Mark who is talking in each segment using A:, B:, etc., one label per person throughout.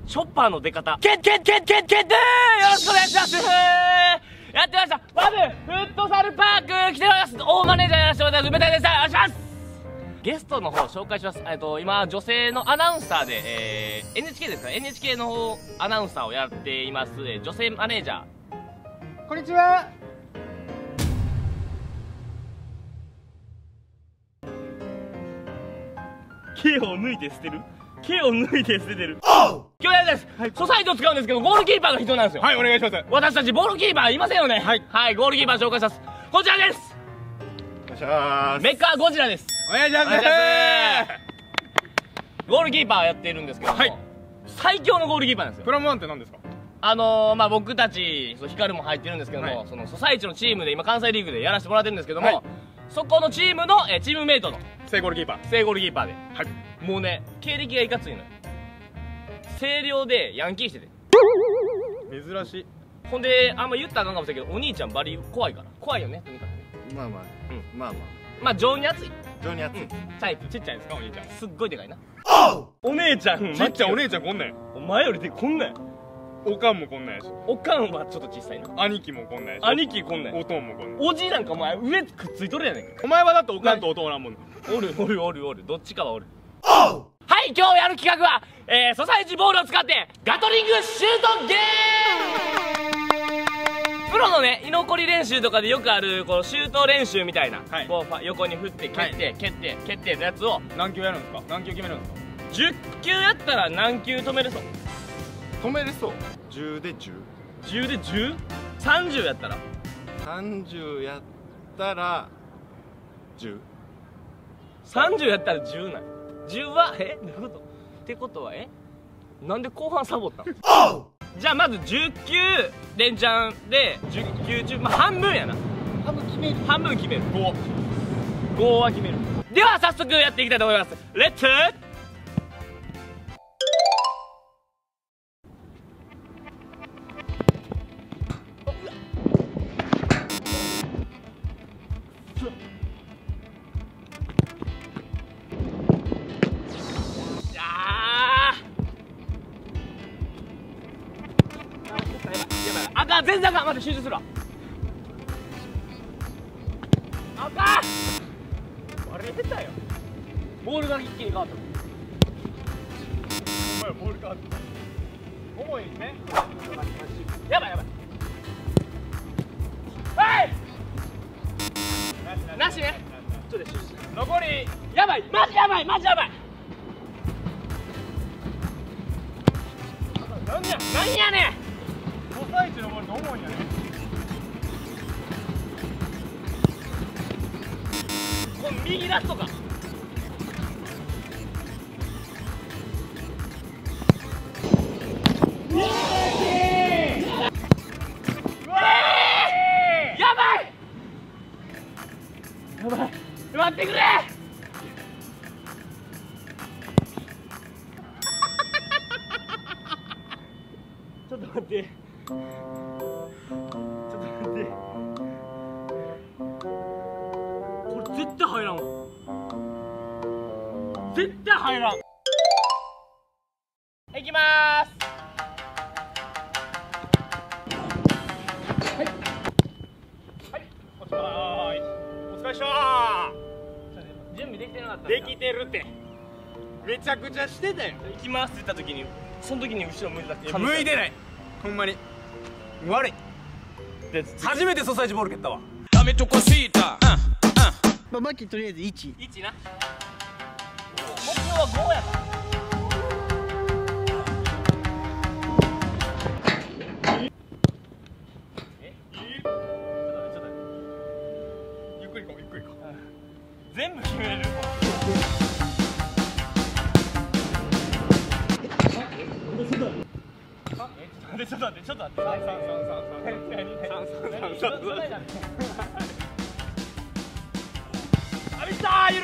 A: チョッパーの出方。よろしくお願いします。やってました。バブフットサルパーク来ております。大マネージャーやらせてもらってます梅谷です。お願いします。ゲストの方紹介します。今女性のアナウンサーで、NHK ですか、 NHK の方アナウンサーをやっています、女性マネージャー。
B: こんにちは。
A: 毛を抜いて捨てる。毛を抜いて捨ててる。今日やりたいです。ソサイトを使うんですけど、ゴールキーパーが必要なんですよ。
B: はい、お願いします。
A: 私たちボールキーパーいませんよね。はい、ゴールキーパー紹介します。こちらです。
B: お願いします。
A: メカゴジラです。
B: お願いします。
A: ゴールキーパーやってるんですけども、最強のゴールキーパーなんですよ。
B: プラモンって何ですか？
A: 僕たちヒカルも入ってるんですけども、そのソサイチのチームで今関西リーグでやらせてもらってるんですけども、そこのチームのチームメイトの
B: 正ゴールキーパー
A: で、もうね、経歴がいかついのよ。星稜でヤンキーしてて、
B: 珍しい。
A: ほんであんま言ったらあかんかもしれんけど、お兄ちゃんバリ怖いから。怖いよね、とにかくね。まあ情に熱い。タイプちっちゃいんですか、お兄ちゃん。すっごいでかいな。お姉ちゃん
B: ちっちゃいお姉ちゃんこんなんや。
A: お前よりでこんなんや。
B: おかんもこんなんやし、
A: おかんはちょっと小さいな。
B: 兄貴もこんなんやし、
A: 兄貴こんなんや。
B: おとんもこんなん。
A: おじなんかお前上くっついとるやねんか。
B: お前はだっておかんとおとんおらんもん。
A: おるどっちかはおる。はい、今日やる企画は、ソサイチボールを使ってガトリングシュートゲーム。プロのね、居残り練習とかでよくあるこのシュート練習みたいな、こう横に振って蹴って蹴ってのやつを
B: 何球やるんですか？何球決めるんですか
A: ？10球やったら何球止めれそう？
B: 止めれそう。10で 10？
A: 10で 10？ 30やったら
B: 30やったら 10？
A: 30やったら10なん。10はどういうこと？ってことはなんで後半サボったの？じゃあまず10球連チャンで10球中、半分やな。半分決める。5は決める。では早速やっていきたいと思います。レッツ全然あかん。待って、集中するわ。あかん。あれ下手よ。ボールが一気に変わった。
B: お前ボール変わった。重いね。
A: やばい。はいなしね。ちょっと集中。
B: 残り。
A: やばい。マジやばい。
B: なん
A: やねん。
B: ソサイチのボールって重いんやね。
A: この右ラストか。やばい。待ってくれ。ちょっと待って。これ絶対入らんわ。絶対入らん。いきまーす。
B: お疲れっした。
A: 準備できてなかった。
B: できてるって。めちゃくちゃしてたよ。
A: 行きますって言った時に、その時に後ろ向いてた。
B: 向いてない。ほんまに悪い。初めてソサイチボール蹴ったわ。
C: ダメとこシータ。
D: マキとりあえず1
A: な。目標は5やから。
B: ゆっくり行こう。
A: 全部決めれる。ちょっと待って。あ、見たー。ゆる。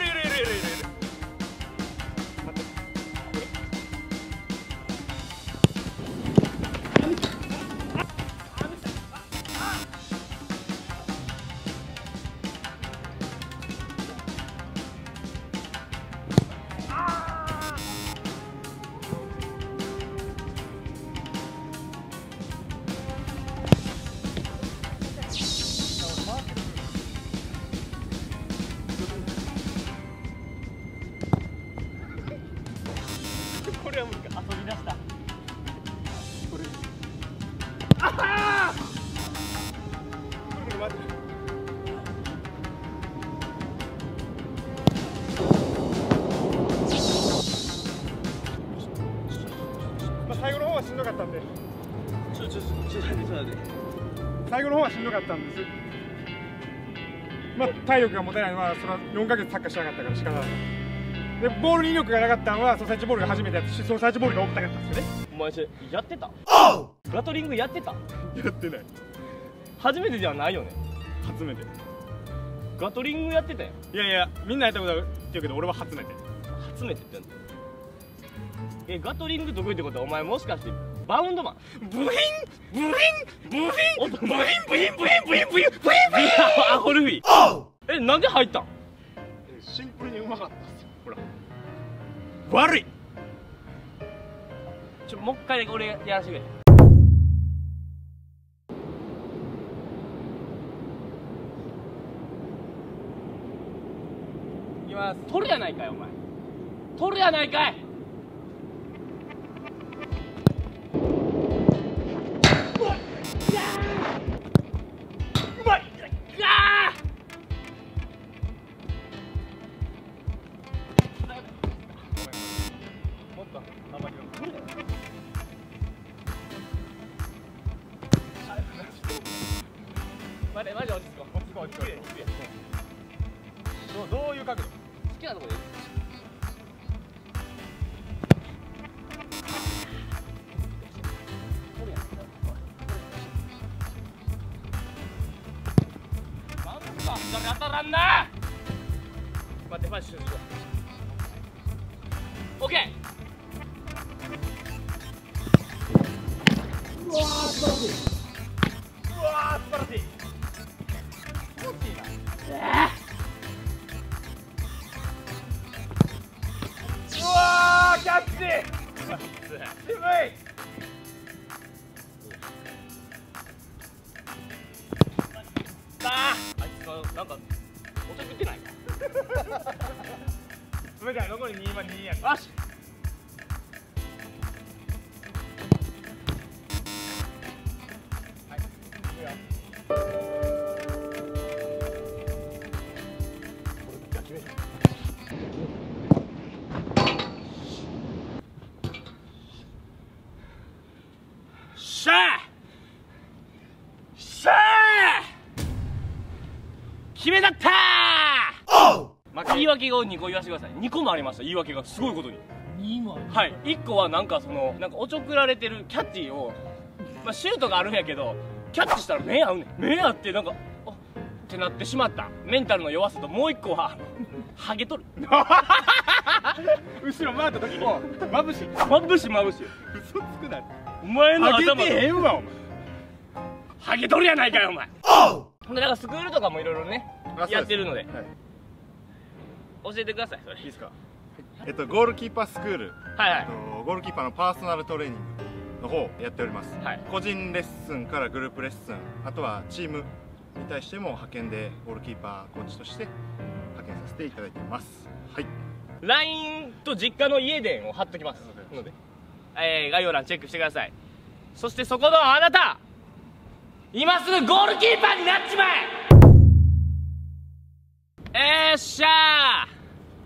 A: 飛び出した。
B: これ
A: ああ
B: くるくる回ってる。まあ最後の方はしんどかったんで、最後の方はしんどかったんです。まあ体力が持てないのはそれは4ヶ月サッカーしなかったから仕方ない。でボールに威力がなかったのはソーサイジボールが初めてやったし、ソーサイジボールが重たかったんですよね。
A: お前それやってた？ガトリングやってた？
B: やってない。
A: 初めてではないよね。
B: 初めて。
A: ガトリングやってたよ。
B: いやいや、みんなやったことあるって言うけど俺は初めて。
A: 初めてって言ったんだ。ガトリング得意ってことはお前もしかしてバウンドマン？ブヒンブヒンブヒンブヒンブヒンブヒンブヒンブヒンブヒンブヒンブヒンアホルフィ。なんで入ったん？
B: シンプルにうまかったっすよ。ほら悪い。
A: もう一回俺やらせてくれ。いきます。取るやないかいお前。取るやないかい。うまい。もっとあんまり取るやないかい。マジ落ち着こう。落ち着こう。
B: どういう角度？
A: 好きなとこでいい。なんか左当たらんな。待ってマジシュート。オッケー。うわー素晴らしい。うわー素晴らしい。気持ちいいな。うわーキャッチ。渋い。あいつはなんかお茶食ってないか。
B: それじゃあ残り2今2や。
A: よし。しゃーしゃー決めだったー。言い訳を2個言わせてください。2個もありました。言い訳がすごいことに。
D: 2もある。
A: はい。1個はなんかおちょくられてるキャッチを、まあシュートがあるんやけどキャッチしたら目合うねん。目合ってなんかあってなってしまったメンタルの弱さと、もう1個はハゲとる。
B: 後ろ回った時にまぶしい。
A: まぶしいまぶしい。
B: 嘘つくな。
A: お前の
B: ハ
A: 頭
B: ゲてへんわお前。
A: ハゲとるやないかよお前。ほんでなんかスクールとかもいろいろねやってるので、教えてください。それいいですか？
C: ゴールキーパースクール、
A: はいはい。
C: ゴールキーパーのパーソナルトレーニングの方やっております、
A: はい。
C: 個人レッスンからグループレッスン、あとはチームに対しても派遣でゴールキーパーコーチとして派遣させていただいています。はい、
A: LINE と実家の家電を貼っときますので、概要欄チェックしてください。そしてそこのあなた、今すぐゴールキーパーになっちまえ。よっしゃー。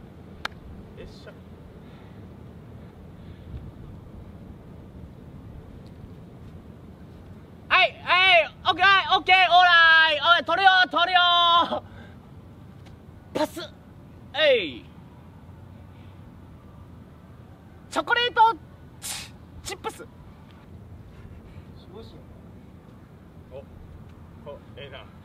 A: はいはいオッケーオッケーオーライ。おい取るよ取るよ。パス。チョコレートチップス。
B: ええな。